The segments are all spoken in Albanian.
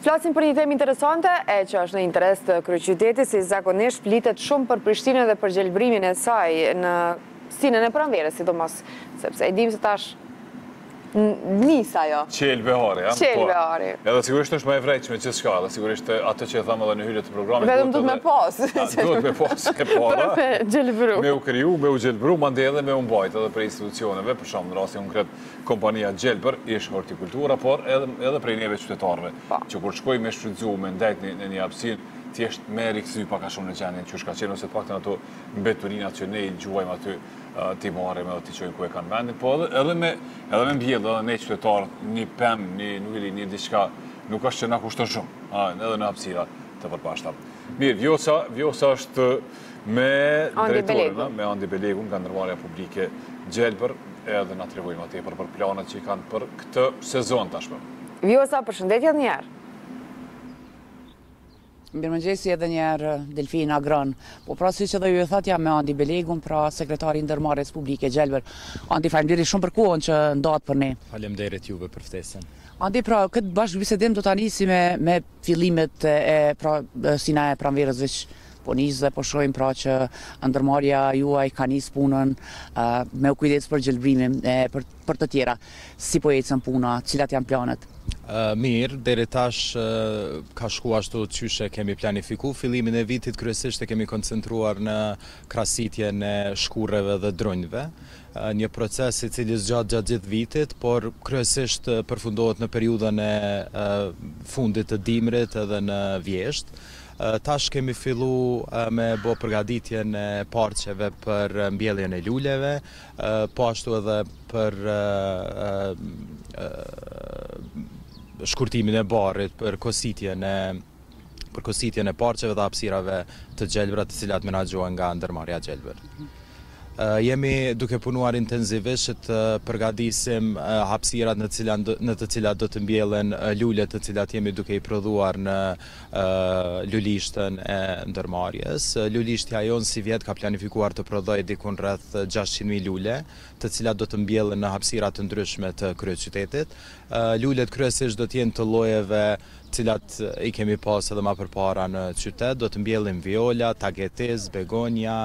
Flasim për një temë interesante, që është në interes të kryeqytetit, si zakonisht flitet shumë për Prishtinën dhe për gjelbrimin e saj në sinën e pranverës, sidomos, sepse e dim se tash nisa jo. Qelbehari, ja? Qelbehari. Edhe sigurisht është më e vrejqme që s'ka, edhe sigurisht atë që e thamë edhe në hyrje të programit. Vetëm duhet me pas. Duhet me pas e para. Për me gjelbru. Me u kriju, me u gjelbru, mande edhe me u mbajt edhe për institucioneve, për shumë në rasti konkret kompania Gjelber, ish hortikultura, por edhe prej neve qytetarve, që kur shkoj me shfrytzu, me ndajt në një hapësirë, thjesht me rikëthy paka shumë në gjenjen që shka qenë, ose të pakten ato mbeturinat që ne i gjuajmë aty t'i marim edhe t'i qojnë ku e kanë vendin, po edhe me mbjellë, edhe ne qytetarët, një pem, një diçka, nuk është që na kushton shumë, edhe në hapësira të përpashta. Mirë, Vjosa është me drejtorin, me Andi Belegun, nga ndërmarrja publike Gjelber, edhe na tregojmë atje për planet që i kanë për këtë sezon tashmë. Vjosa, përshëndetje edhe njerë. Mirëmëngjesi edhe njerë Delfin Agron. Po pra si që dhe ju e thatja me Andi Belegun, pra sekretari ndërmarrjes publike Gjelber. Andi, faleminderit shumë për kohën që ndatë për ne. Faleminderit juve për ftesën. Andi, pra këtë bashkë bisedim do ta nisi me fillimet e sina e pranverës veç po nisë dhe po shohim pra që ndërmarrja juaj ka nisë punën me u kujdes për gjelbrimin për të tjera. Si po ecën puna, cilat janë planet? Mirë, deri tash ka shku ashtu qyshe kemi planifiku. Fillimin e vitit kryesisht e kemi koncentruar në krasitjen e shkurreve dhe dronjve. Një proces i cili zgjat gjatë gjithë vitit, por kryesisht përfundohet në periudhën e fundit të dimrit edhe në vjesht. Tash kemi fillu me bo përgatitjen e parqeve për mbjelljen e luleve, po ashtu edhe për shkurtimin e barrit, për kositjen e parqeve dhe hapësirave të Gjelbra, të cilat menaxhohen nga ndërmarrja Gjelber. Jemi duke punuar intensivisht të përgatisim hapësirat në të cilat do të mbjellen lulet të cilat jemi duke i prodhuar në lulishtën e ndërmarrjes. Lulishtja jonë si vjet ka planifikuar të prodhoj dikun rreth 600.000 lule, të cilat do të mbjellen në hapësirat të ndryshme të kryeqytetit. Lulet kryesisht do të jenë të llojeve cilat i kemi pas edhe ma përpara në qytet, do të mbjellim viola, tagetiz, begonja,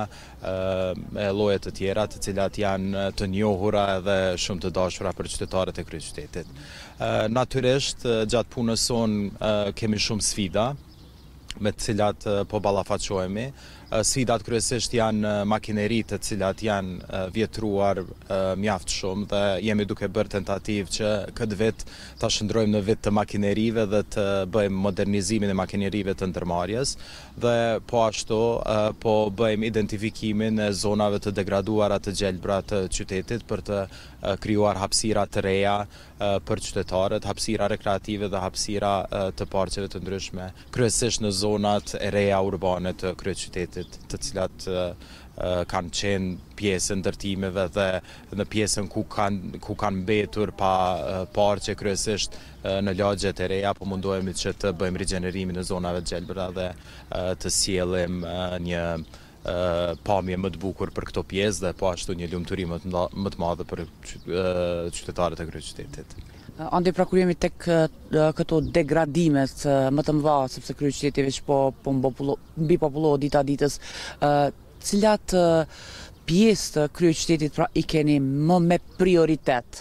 lloje të tjera të cilat janë të njohura edhe shumë të dashura për qytetarët e kryeqytetit. Natyrisht, gjatë punës sonë kemi shumë sfida me të cilat po ballafaqohemi. Sfidat kryesisht janë makineritë të cilat janë vjetruar mjaft shumë dhe jemi duke bërë tentativë që këtë vit ta shndrojmë në vit të makinerive dhe të bëjmë modernizimin e makinerive të ndërmarrjes dhe po ashtu po bëjmë identifikimin e zonave të degraduara të Gjelbra të qytetit për të krijuar hapësira të reja për qytetarët, hapësira rekreative dhe hapësira të parqeve të ndryshme, kryesisht në zonat e reja urbane të kryeqytetit, të cilat kanë qenë pjesë ndërtimeve dhe në pjesën ku kanë mbetur pa parqe kryesisht në lagjet e reja, po mundohemi që të bëjmë rigjenerimin e zonave të Gjelbra dhe të sjellim një pamje më të bukur për këto pjesë dhe po ashtu një lumturi më të madhe për qytetarët e kryeqytetit. Andi, pra kur jemi tek këto degradimet më të mëdha, sepse kryeqyteti veç po mbi popullohet dita ditës, cilat pjesë të kryeqytetit pra i keni më me prioritet?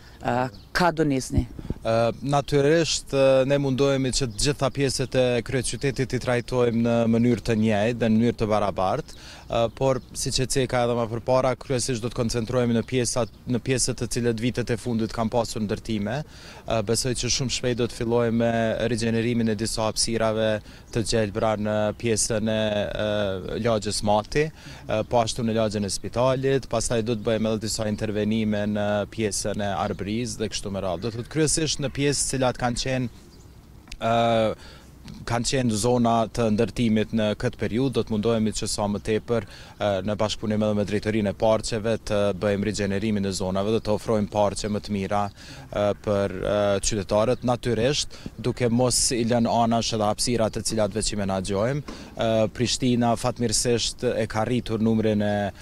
Ka do nisni? Natyrisht ne mundohemi që të gjitha pjesët e kryeqytetit i trajtojmë në mënyrë të njëjtë dhe në mënyrë të barabartë, por siç e ceka edhe më përpara, kryesisht do të koncentrohemi në pjesët të cilët vitet e fundit kanë pasur ndërtime. Besoj që shumë shpejt do të fillojmë me rigjenerimin e disa hapësirave të Gjelbra në pjesën e lagjes Mati, po ashtu në lagjen e spitalit, pastaj do të bëjmë edhe disa intervenime në pjesën e Arbriz dhe kështu me radhë. Do të thotë kryesisht në pjesë cilat kanë qenë kanë qenë zona të ndërtimit në këtë periudhë, do të mundohemi që sa më tepër në bashkëpunim edhe me drejtorinë e parqeve të bëjmë rigjenerimin e zonave dhe të ofrojmë parqe më të mira për qytetarët, natyrisht duke mos i lënë anash edhe hapësirat të cilat veç i menaxhojmë. Prishtina fatmirësisht e ka rritur numrin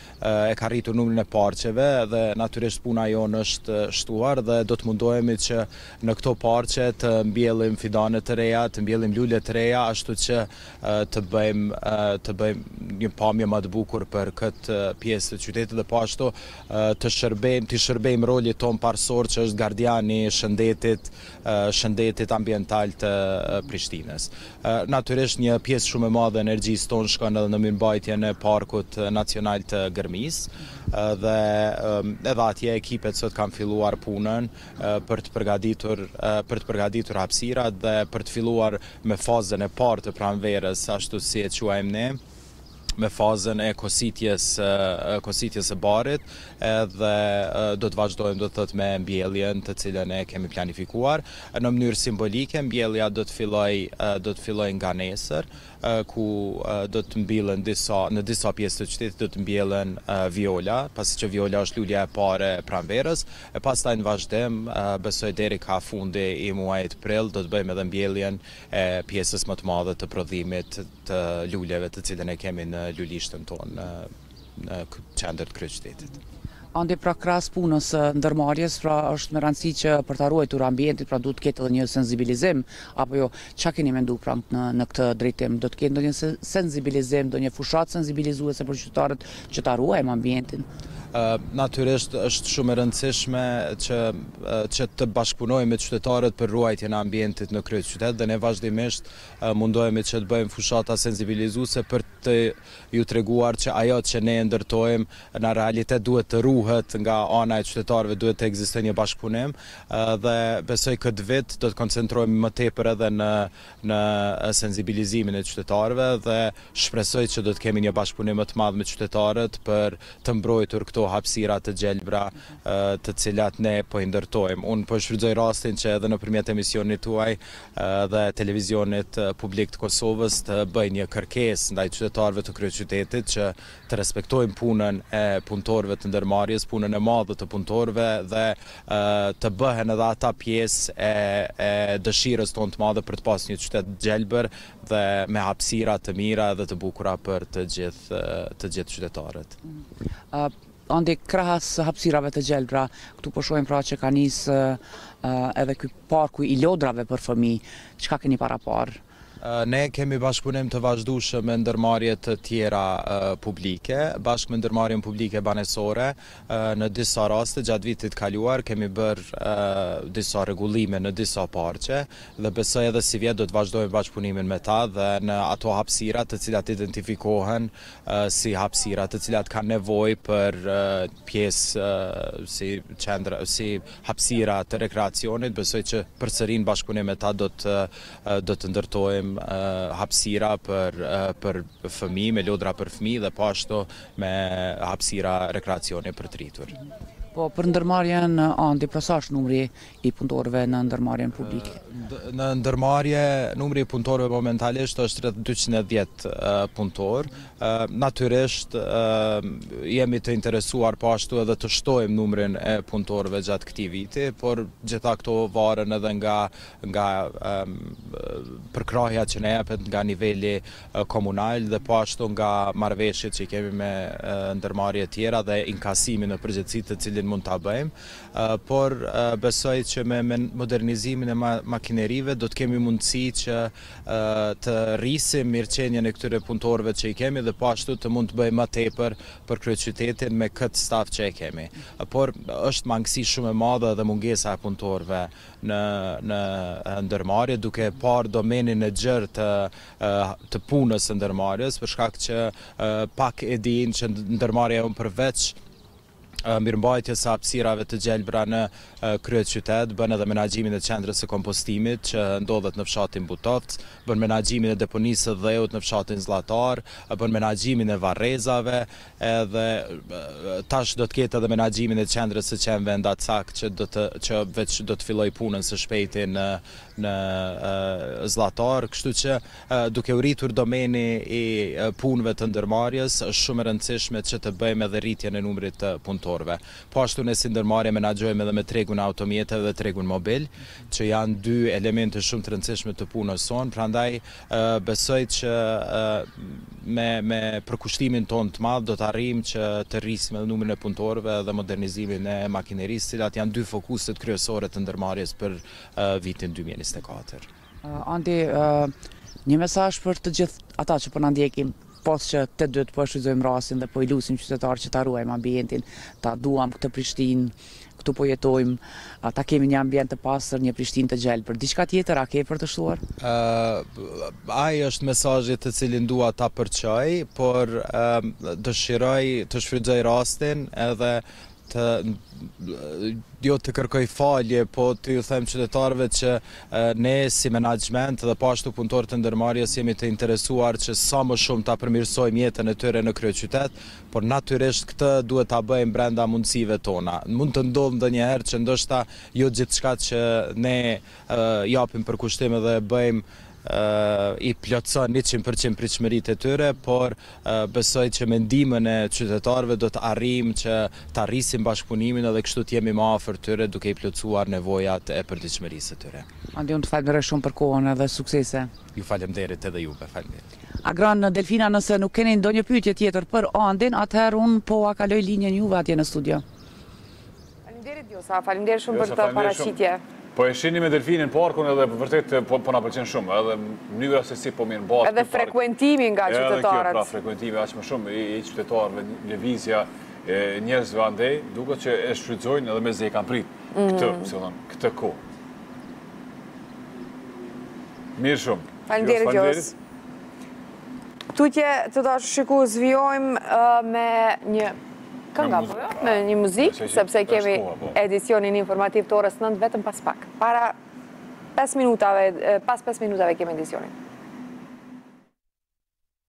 e parqeve dhe natyrisht puna jonë është shtuar dhe do të mundohemi që në këto parqe të mbjellim fidane të reja, të mbjellim lule të reja, ashtu që të bëjmë një pamje më të bukur për këtë pjesë të qytetit dhe po ashtu të shërbejmë rolit ton parsor që është gardiani shëndetit ambiental të Prishtinës. Natyrisht një pjesë shumë e madhe e energjisë tonë shkon edhe në mirëmbajtjen e Parkut Nacional të Gërmisë dhe edhe atje ekipet sot kanë filluar punën për të përgatitur hapësirat dhe për të filluar me fazën e parë të pranverës, ashtu si e quajmë ne, me fazën e kositjes së barit edhe do të vazhdojmë do të thotë me mbjelljen të cilën e kemi planifikuar. Në mënyrë simbolike mbjellja do të filloj nga nesër, ku do të mbillen në disa pjesë të qytetit do të mbjellen viola, pasi që viola është lulja e parë e pranverës, e pastaj në vazhdim besoj deri ka fundi i muajit prill do të bëjmë edhe mbjelljen e pjesës më të madhe të prodhimit të luleve të cilën e kemi në lulishtën tonë në qendër të kryeqytetit. Ande pra krahas punës ndërmarrjes, pra është me rëndësi që për ta ruajtur ambientin, pra duhet të ketë edhe një sensibilizim, apo jo, çka keni menduar pra në këtë drejtim? Do të ketë ndonjë sensibilizim, ndonjë fushatë sensibilizuese për qytetarët që ta ruajmë ambientin? Natyrisht është shumë e rëndësishme që të bashkëpunojmë me qytetarët për ruajtjen e ambientit në kryeqytet dhe ne vazhdimisht mundohemi që të bëjmë fushata sensibilizuese për të ju treguar që ajo që ne ndërtojmë në realitet duhet të ruhet nga ana e qytetarëve, duhet të ekzistojë një bashkëpunim dhe besoj këtë vit do të koncentrohemi më tepër edhe në sensibilizimin e qytetarëve dhe shpresoj që do të kemi një bashkëpunim më të madh me qytetarët për të mbrojtur këto hapësira të gjelbra të cilat ne po i ndërtojmë. Unë po shfrytëzoj rastin që edhe nëpërmjet emisionit tuaj dhe televizionit publik të Kosovës të bëj një kërkesë ndaj qytetarëve të kryeqytetit që të respektojnë punën e punëtorëve të ndërmarrjes, punën e madhe të punëtorëve dhe të bëhen edhe ata pjesë e dëshirës tonë të madhe për të pasur një qytet gjelbër dhe me hapësira të mira dhe të bukura për të gjithë qytetarët. Ande krahas hapësirave të gjelbra, këtu po shohim pra që ka nisë edhe ky parku i lodrave për fëmijë. Çka keni para parë? Ne kemi bashkëpunim të vazhdueshëm me ndërmarrje të tjera publike, bashkë me ndërmarrjen publike banesore. Në disa raste gjatë vitit kaluar kemi bërë disa rregullime në disa parqe dhe besoj edhe si vjet do të vazhdojmë bashkëpunimin me ta dhe në ato hapësira të cilat identifikohen si hapësira të cilat kanë nevojë për pjesë si hapësira të rekreacionit, besoj që përsëri në bashkëpunim me ta do të ndërtojmë hapësira për fëmijë, me lodra për fëmijë dhe po ashtu me hapësira rekreacioni për të rritur. Po për ndërmarrjen andi, pra sa është numri i punëtorëve në ndërmarrjen publike? Në ndërmarrje numri i punëtorëve momentalisht është rreth 210 punëtor. Natyrisht jemi të interesuar po ashtu edhe të shtojmë numrin e punëtorëve gjatë këtij viti, por gjitha këto varen edhe nga përkrahja që ne jepet nga niveli komunal dhe po ashtu nga marrëveshjet që kemi me ndërmarrje tjera dhe inkasimin në përgjithësi të cilin mund ta bëjmë, por besoj që me modernizimin e makinerive do të kemi mundësi që të rrisim mirëqenien e këtyre punëtorëve që i kemi dhe po ashtu të mund të bëjmë më tepër për kryeqytetin me këtë staf që e kemi. Por është mangësi shumë e madhe dhe mungesa e punëtorëve në ndërmarrje, duke parë domenin e gjerë të punës së ndërmarrjes, për shkak që pak e dinë që ndërmarrja përveç mirëmbajtjes së hapësirave të gjelbra në kryet qytet, bën edhe menaxhimin e qendrës së kompostimit që ndodhet në fshatin Butovc, bën menaxhimin e deponisë së dheut në fshatin Zllatar, bën menaxhimin e varrezave, edhe tash do të ketë edhe menaxhimin e qendrës së qenve Ndacak që veç do të filloj punën së shpejti në Zllatar, kështu që duke u rritur domeni i punëve të ndërmarrjes, është shumë e rëndësishme që të bëjmë edhe rritjen e numrit të punëtorëve. Po ashtu ne si ndërmarrje menaxhojmë edhe me tregun e automjeteve dhe tregun mobil, që janë dy elemente shumë të rëndësishme të punës sonë, prandaj besoj që me përkushtimin tonë të madh do të arrijmë që të rrisim edhe numrin e punëtorëve dhe modernizimin e makinerisë, cilat janë dy fokuset kryesore të ndërmarrjes për vitin 2024. Andi, një mesazh për të gjithë ata që po na ndjekin, pas që të dytë po shfrytëzojmë rastin dhe po i lusim qytetarë që ta ruajmë ambientin, ta duam këtë Prishtinë, këtu po jetojmë, ta kemi një ambient të pastër, një Prishtinë të gjelbër. Diçka tjetër a ke për të shtuar? Ai është mesazhi të cilin dua ta përçoj, por dëshiroj të shfrytëzoj rastin edhe jo të kërkoj falje, po të ju them qytetarëve që ne si menaxhment dhe po ashtu punëtorët e ndërmarrjes jemi të interesuar që sa më shumë ta përmirësojmë jetën e tyre në kryeqytet, por natyrisht këtë duhet ta bëjmë brenda mundësive tona. Mund të ndodhë ndonjëherë që ndoshta jo gjithçka që ne japim përkushtim dhe bëjmë i plotson 100% pritshmëritë e tyre, por besoj që me ndihmën e qytetarëve do të arrijmë që të arrisim bashkëpunimin edhe kështu të jemi më afër tyre duke i plotësuar nevojat e përditshmërisë së tyre. Andi, unë të falenderoj shumë për kohën edhe suksese. Ju falemnderit edhe juve, faleminderit. Agron Delfina, nëse nuk keni ndonjë pyetje tjetër për Andin, atëherë unë po a kaloj linjën juve atje në studio. Faleminderit Josa, faleminderit shumë për të paraqitje. Po e shihni me delfinin parkun edhe vërtet po na pëlqen shumë, edhe mënyra se si po mirë mbahet. Edhe frekuentimi nga qytetarët. Edhe kjo, pra, frekuentimi aq më shumë i qytetarëve, lëvizja e njerëzve andej, duket që e shfrytëzojnë edhe me ze kanë prit këtë kohë. Mirë shumë. Faleminderit Jos. Tutje të dashur shikues, vijojmë me një kënga, me një muzikë, sepse kemi edicionin informativ të orës 9 vetëm pas pak. Para 5 minutave, pas 5 minutave kemi edicionin.